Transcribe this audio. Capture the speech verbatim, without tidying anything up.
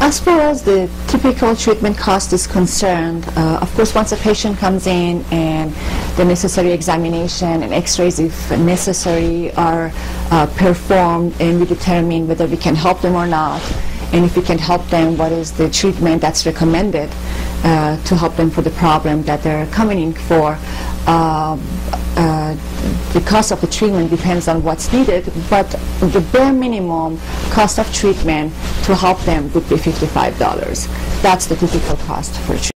As far as the typical treatment cost is concerned, uh, of course, once a patient comes in and the necessary examination and x-rays, if necessary, are uh, performed, and we determine whether we can help them or not, and if we can help them, what is the treatment that's recommended uh, to help them for the problem that they're coming in for. Uh, uh, the cost of the treatment depends on what's needed, but the bare minimum cost of treatment to help them would be fifty-five dollars. That's the typical cost for treatment.